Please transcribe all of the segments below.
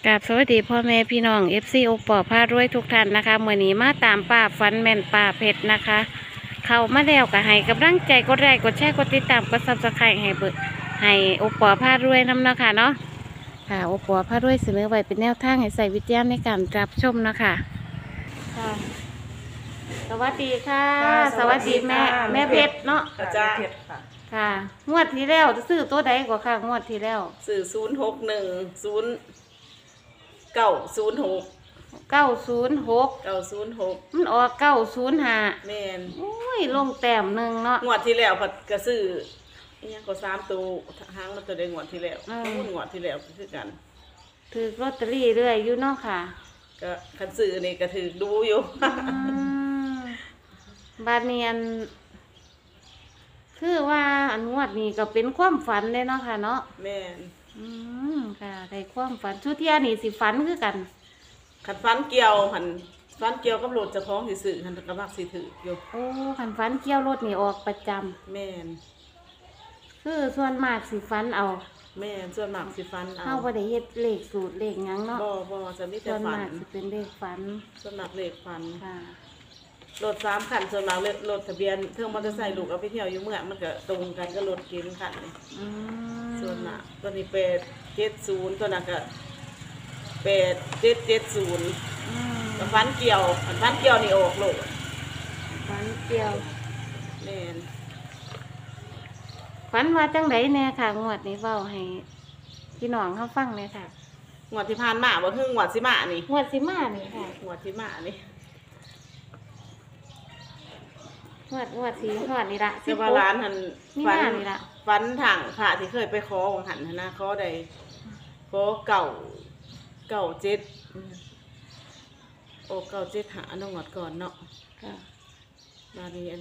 กับสวัสดีพ่อแม่พี่น้อง FC โอปอพารวยทุกท่านนะคะเมื่อนี้มาตามป่าฟันแม่นป่าเพชรนะคะ เข้ามาแล้วก็ให้กำลังใจกดไลค์กดแชร์กดติดตามกดซับสไครต์ให้เบิดให้โอปอพารวยนำนะคะเนาะค่ะโอปอพารวยเสนอไว้เป็นแนวทางให้ใส่วิจารณ์ในการรับชมนะคะค่ะสวัสดีค่ะสวัสดีแม่เพชรเนาะอาจารย์ค่ะค่ะงวดที่แล้วซื้อตัวใดกว่าค่ะงวดที่แล้วสื่อ0610906 906 มันออก905 แม่นโอ้ยลงแต้มหนึ่งเนาะงวดที่แล้วผัดกระซื้ออีหยังก็3ตัวหางมันตัวได้งวดที่แล้วอืมงวดที่แล้วคือกันถือลอตเตอรี่เรื่อยอยู่เนาะค่ะก็คันซื้อนี่ก็ถือดูอยู่บาดเนียนคือว่าอันงวดนี้ก็เป็นความฝันเลยเนาะค่ะเนาะแม่นค่ะได้ความฝันชุดเที่ยนี่สิฝันคือกันคันฟันเกี่ยวหันฟันเกี่ยวกับรถเจ้าของสิซื้อหันก็มักสิถืออยู่โอ้ขันฝันเกี่ยวรถนี่ออกประจำแม่นคือส่วนมากสิฝันเอาแม่นส่วนมากสิฟันเอาเฮาบ่ได้เฮ็ดเลขสูตรเลขหยังเนาะบ่จะมีแต่ส่วนฟัมาน กสิเป็นเลขฝันส่วนมากเลขฟันค่ะรถ3คันส่วนมากรถทะเบียนเทิงมอเตอร์ไซค์ลูกเอาไปเที่ยวอยู่เมืองมันก็ตรงกันก็รถเก๋งคันนี่อืมส่วนมากตัวนี้870ตัวนั้นก็8770 อืมกับฟันเกี่ยวฟันเกี่ยวนี่ออกโลดฝันเกี่ยวแม่นฝันว่าจังไดแน่ค่ะงวดนี้เว้าให้พี่น้องเขาฟังเลยค่ะงวดที่ผ่านมาบ่คืองวดสิมานี่งวดสิมานี่ค่ะงวดที่มานี่งวดสีงวดนี่ละแต่ว่าร้านหันนี่ฟันมานี่ละฟันถังพระที่เคยไปขอของหันหั้นนะขอได้ขอเก่า7โอ้97หาน้องงวดก่อนเนาะค่ะบาดนี้อัน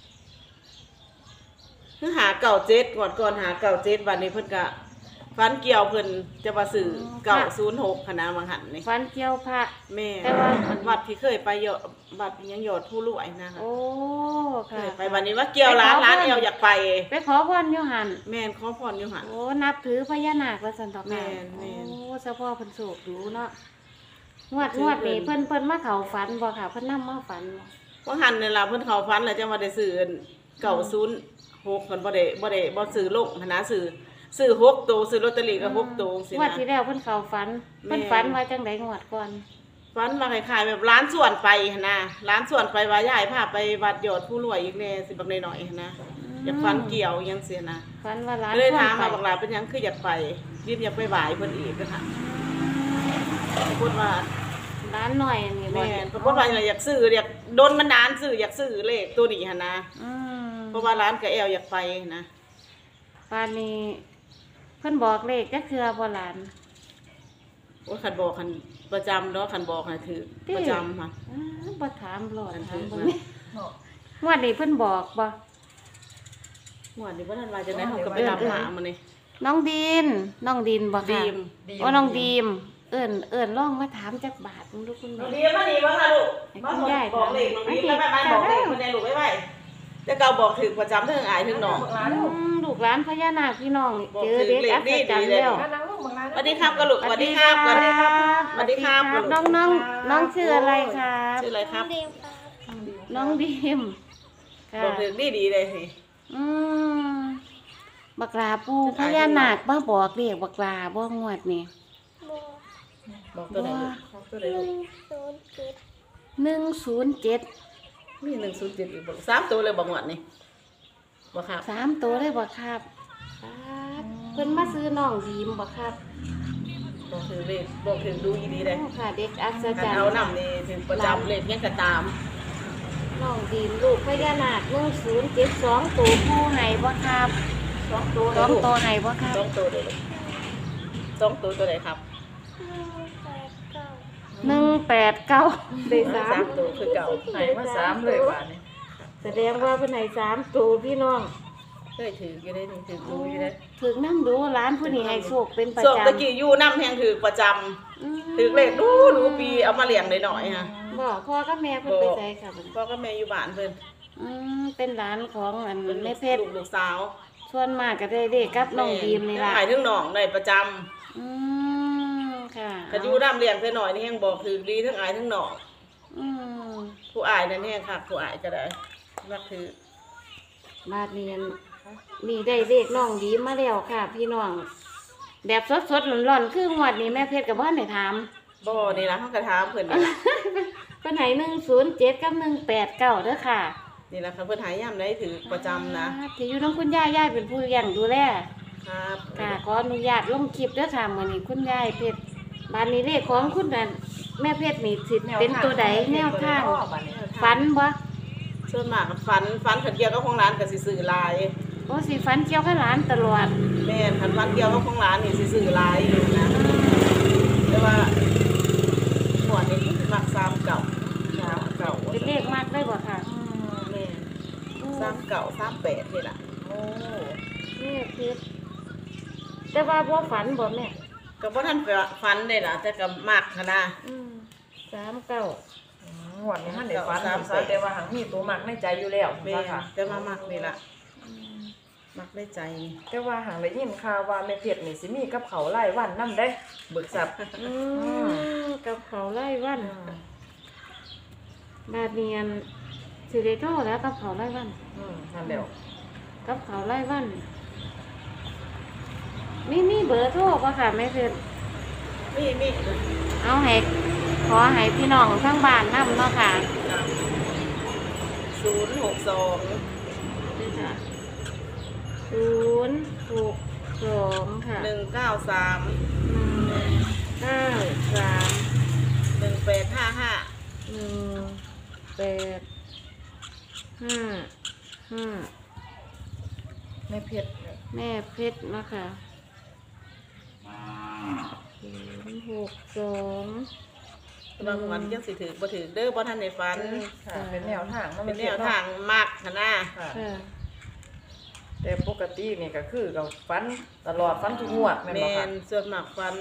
คือหา97งวดก่อนหา97บัดนี้เพิ่นก็ฟันเกี่ยวเพิ่นจะมาซื้อ906คณะบางหันนี่ฝันเกี่ยวพระแม่แต่ว่าวัดที่เคยไปเยอะวัดยังยอดผู้รวยนะคะโอ้เคค่ะยไปวันนี้ว่าเกี่ยวร้านเอวอยากไปไปขอพรอยู่หันแม่นขอพรอยู่หันโอ้นับถือพญานาคว่าสันตอกแม่ค่ะนแม่นโอ้เฉพาะเพิ่นโศกอยู่เนาะงวดถืองวดนี้เพิ่เพิ่นนมาเข้าฝันบ่ค่ะเพิ่นนำมาฝันบ่ว่าหันนี่ล่ะเพิ่นเขาฟันแล้วจะมาได้ซื้อ906เพิ่นบ่ซื้อลงหันนะซื้อ6ตัวซื้อลอตเตอรี่ก็6ตัวสิงวดนะที่แล้วเพิ่นเข้าฝันแม่เพิ่นฝันว่าจังไดงวดก่อนฟันมาคล้ายๆแบบร้านส่วนไปหันนะร้านส่วนไปว่ายายพาไปวัดยอดผู้รวยอีกแน่สิบักหน่อยๆหันนะอยากฟันเกี่ยวอิหยังเสียนะฝันว่าร้านเลยถามส่มางไปบักหลาเป็นหยังคืออยากไปรีบอยากไปไหว้เพิ่นอีกเด้อค่ะพูดว่าร้านหน่อยนี่บ่แม่นปรากฏว่าอยากซื้ออยากโดนมันดานซื้ออยากซื้อเลขตัวนี้หั่นนะอืมเพราะว่าร้านก็แอวอยากไปนะปานนี้เพิ่นบอกเลขจักเทื่อบ่หลานว่าคันบอกคันประจำเนาะคันบอกให้ถือประจำค่ะบ่ถามหลอดอันถามถือเบิ่งงวดนี้เพิ่นบอกบ่งวดนี้บ่ทันว่าจะได้เฮาก็ไปรับหามื้อนี้น้องดีนบ่ค่ะดีมโอ้น้องดีมเอิ้นลองมาถามจักบาทมึงดูคุณน้แม่องดีมมานี่บ้างล่ะลูกให้มาคุณยายบอกเลขน้องดีมถามไปบอกเลขเพิ่นได้ลูกไว้แต่เก่าบอกถึงประจำเทิงอายเทิงน้องลูกหลานพญานาคพี่น้องนี่บอกเจอเด็กถึงเลขอัศจรรย์ดีๆแล้วสวัสดีครับก็ลูกสวัสดีครับก่อนสวัสดีครับน้องชื่ออะไรครับชื่ออะไรครับน้องดีมค่ะบอกถึงดีๆเลยสิอืมบักลาปูพญานาคมาบอกเลขบักลาบ่งวดนี่บอกตัวไหนลูกบอกตัวไหนลูก 107 มี107อีกบอก3ตัวเลยบอกหมดนี่บอกครับ 3ตัวเลยบ่ครับป๊าดเพิ่นมาซื้อน้องดีมบ่ครับบอกถึงเลขบอกถึงดูอีดีเลยโอ้ค่ะเด็กอัศคัจนรรย์เอานำนี่ถึงประจำเลขยังกระตามน้องดีมลูกพญานาค1072ตัวผู้ให้บ่ครับ 2ตัวสองตัวให้บ่ครับ 2ตัวเลยลูก2ตัวตัวไหนครับ 189ได้สาม 3ตัวคือเก่าไหนมา3เลยว่านี่แสดงว่าเพิ่นให้3ตัวพี่น้องเคยถืออยู่ได้นี่ถือดูอยู่ได้ถึงนำดูร้านผู้นี้ให้โชคเป็นประส่งจำตะกี้อยู่นำแฮงถือประจำถือเลขดูปีเอามาเลี้ยงหน่อยๆฮะบ่พ่อกับแม่เพิ่นไปไสค่ะบัดนี้พ่อกับแม่อยู่บ้านเพิ่นเป็นร้านของอันแม่เพชรลูกสาวส่วนมากก็ได้เด็กกับน้องดีมนี่ล่ะหายถึงน้องได้ประจำอืมค่ะก็อยู่น้ำเลี้ยงแต่หน่อยนี่แห้งบอกถือดีทั้งอายทั้งหนอกอืมผู้อายนั่นแห้งค่ะผู้อายก็ได้นับถือบาดเรียนนี่ได้เลขน้องดีมาแล้วค่ะ พี่น้องแบบสดๆร้อนๆคืองวดนี้แม่เพชรกับบ้านไหนถามบ่นี่ล่ะเฮาก็ถามเพิ่นนี่ล่ะเพิ่นให้107กับ189เด้อค่ะนี่ล่ะค่ะเพิ่นหายามใดถือประจำนะที่อยู่น้องคุณย่ายเป็นผู้เลี้ยงดูแลครับค่ะขออนุญาตลงคลิปเด้อค่ะมื้อนี้คุณยายเพชรบ้านนี้เลขของคุณน่ะแม่เพชรนี่สิเป็นตัวใดแนวทางฝันบ่ส่วนมากฝันขันเกี่ยวกับของร้านก็สิซื้อหลายโอ้สิฝันเกี่ยวกับหลานตลอดแม่นคันฝันเกี่ยวกับของร้านนี่สิซื้อหลายอยู่นะแต่ว่าหัวนี่มัก3เก่า3เก่าเป็นเลขมากได้บ่ค่ะแม่น3เก่า38นี่ล่ะโอ้แม่เพชรแต่ว่าบ่ฝันบ่แม่ก็บ่ทันฝันได้ล่ะแต่ก็มักหั้นนะ 39 งวดนี้ท่านได้ฝันซะแต่ว่าหังมีตัวมักในใจอยู่แล้วแม่ค่ะแต่ว่ามักนี่ล่ะมักได้ใจนี่แต่ว่าหังได้ยินข่าวว่าแม่เพชรนี่สิมีกับเขาวไล่วันนำได้เบิกทรัพย์กับเขาไล่วันบาดเนียนสิได้โทรแล้วกับเขาไล่วันนั่นแล้วกับเขาไล่วันมีเบอร์โทรป่ะค่ะแม่เพชรมีเอาให้ขอให้พี่น้องทั้งบ้านนำเนาะค่ะ 062 นี่ค่ะ062ค่ะ 193 193 1855 1855 แม่เพชรแม่เพชรเนาะค่ะ062 บางวันยังสิถือบ่ถือเด้อบ่ทันได้ฝันค่ะเป็นแนวทางเนาะเป็แม่นเพแนชวรทางมักหั่นนะค่ะค่ะแต่ปกตินี่ก็คือกับฝันตลอดฝันทุกงวดแม่นแม่บ่ค่ะนส่วนมากฝัน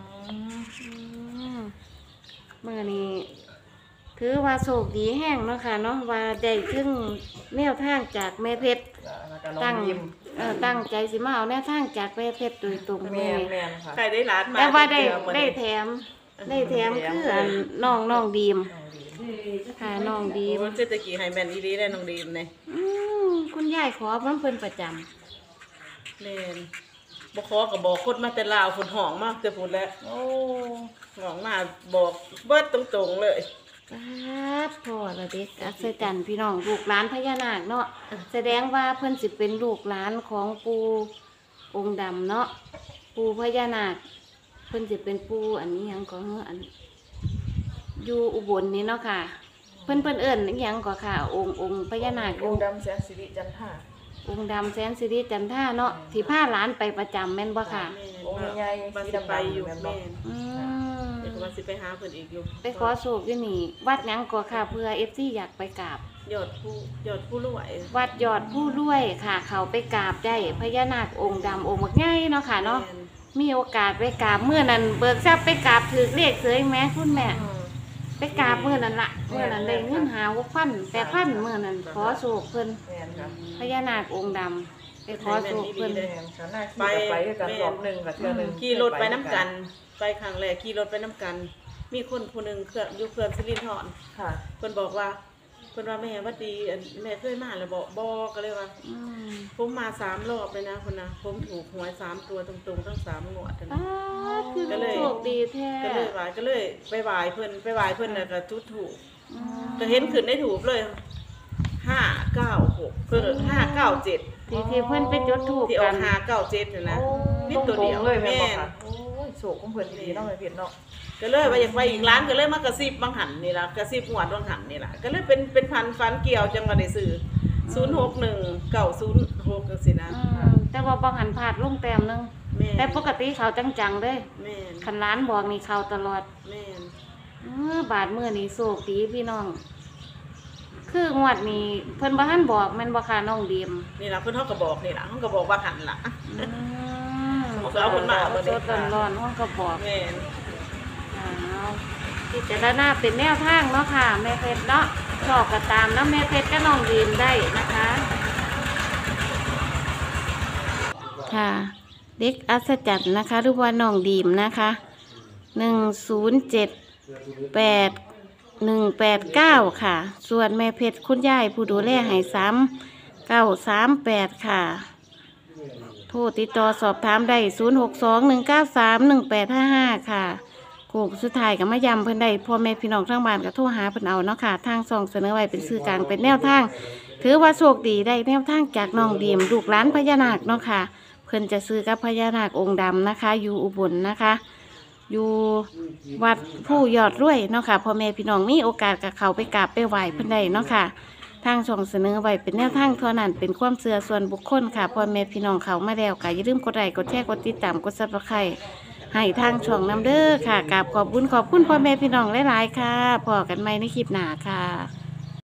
เมื่อนี้ถือว่าโชคดีแห้งเนาะค่ะเนาะว่าได้ถึงแนวทางจากแม่เพชรแล้วก็น้อตั้งงยิ้มตั้งใจสิมาเอาแนวทางจากแม่เพชรโดยตรงแม่เลยนแม่นค่ะใครได้หลานมาแต่ว่าได้เยวมื้อได้นี้แถมคืออันน้องดีมน้องยิ้มค่ะน้องดีมมันเศรษฐกิจให้แม่นอีหลีได้น้องดีมนี่คุณยายขอมันเพิ่นประจำแม่นบ่ขอก็บอกคนมาแต่ลาวพุ่นห้องมาแต่พุ่นแล้วโอ้ห้องมาบอกเบิดตรงๆเลยครับพ่อละเด็กอัศจรรย์พี่น้องลูกหลานพญานาคเนาะแสดงว่าเพิ่นสิเป็นลูกหลานของปู่องค์ดำเนาะปู่พญานาคเพิ่นสิเป็นปู่อันนี้หยังก็อันอยู่อุบลนี่เนาะค่ะ เพิ่นเอิ้นอิหยังก็ค่ะ องค์พญานาคองค์ดำแสนสิริจันทราองค์ดำแสนสิริจันทราเนาะที่พาหลานไปประจำแม่นบ่ค่ะแม่นองค์ใหญ่ๆว่าสีสิไปดำๆอยู่แม่นบ่แม่นอืมเดี๋ยวก็ว่าสิไปหาเพิ่นอีกอยู่ไปขอโศกอยู่นี่วัดหยังก็ค่ะเพื่อ FC อยากไปกราบยอดผู้รวยวัดยอดผู้รวยค่ะ เขาไปกราบได้พญานาคองค์ดำองค์บักใหญ่เนาะค่ะเนาะแม่มีโอกาสไปกราบเมื่อนั้นเบิกทรัพย์ไปกราบถือเลขเสยแม่คุณแม่ ไปกราบเมื่อนั้นละเมื่อนั้นได้เงินหา6,000 8,000เมื่อนั้นขอโศกเพิ่นแม่นค่ะพญานาคองค์ดำไปขอโศกเพิ่นแม่นค่ะหน้าที่ก็ไปด้วยกันรอบหนึงกับเทื่อหนึงขี่รถไปน้ำกัน ไปครั้งแรกขี่รถไปน้ำกัน มีคนผู้หนึงเครื่องอยู่เครื่องสิรินทรค่ะเพิ่นบอกว่าเพิ่นว่าแม่ว่าดีอันแม่เคยมาแล้วบ่ก็เลยว่าอืมผมมา3รอบเลยนะคุณนะผมถูกหวย3ตัวตรงๆทั้ง3งวดเลยอ้านะวคือก็เลยโชคดีแท้ก็เลยไปไหว้เพิ่นแล้วก็จุดถูกอืมก็เห็นขึ้นในถูกเลย596เพิ่น597 ที่เพิ่นไปจุดธูปที่อกัอน ก597น่ะนะโอ้มีตัวเดียวตรงๆเลยแม่นบ่แม่นค่ะโอ้ยโศกของเพิ่นดีเนาะแม่เพชรเนาะก็เลยว่าอยากไปอีกร้านก็เลยมากระซิบบางหันนี่ล่ะกระซิบหวดบางหันนี่ล่ะก็เลยเป็นพันฟันเกี่ยวจังว่าได้ซื้อ061 906จังซี่นะแต่ว่าบางหันพลาดลงแต้มหนึงแม่แต่ปกติเขาจังๆเลยแม่นคันร้านบอกนี่เขาตลอดแม่นบาทมื้อนี้โชคดีพี่น้อง คืองวดนี้เพิ่นบ่ทันบอกแม่นบ่ค่ะน้องดีมนี่ล่ะเพิ่นเฮาก็บอกนี่ล่ะเฮาก็บอกว่าหันล่ะอืมเอาเพิ่นมาเอาสเพิ่นดๆร้อนๆห้องก็บอกแม่นอ้าวพิจารณาเป็นแนวทางเนาะค่ะ แม่เพชรเนาะชอบก็ตามนะแม่เพชรก็น้องดีมได้นะคะ ค่ะ เด็กอัศจรรย์นะคะหรือว่าน้องดีมนะคะ 1078189ค่ะส่วนแม่เพชรคุณยายผู้ดูแลให้3938ค่ะโทรติดต่อสอบถามได้0621931855ค่ะโขกสุดท้ายก็มาย้ำเพิ่นได้พ่อแม่พี่น้องทั้งบ้านก็โทรหาเพิ่นเอาเนาะค่ะทางช่องเสนอไว้เป็นสื่อกลางเป็นแนวทางถือว่าโชคดีได้แนวทางจากน้องดีมลูกหลานพญานาคเนาะค่ะเพิ่นจะซื้อกับพญานาคองค์ดำนะคะอยู่อุบลนะคะ อยู่วัดผู้ยอดรวยเนาะค่ะพ่อแม่พี่น้องมีโอกาสกับเขาไปกราบไปไหว้เพิ่นได้เนาะค่ะทางช่องเสนอไว้เป็นแนวทางเท่านั้นเป็นความเชื่อส่วนบุคคลค่ะพ่อแม่พี่น้องเขามาแล้วก็อย่าลืมกดไลค์กดแชร์กดติดตามกดซับสไครต์ให้ทางช่องนำเด้อค่ะกราบขอบคุณพ่อแม่พี่น้องหลายๆค่ะพอกันใหม่ในคลิปหน้าค่ะ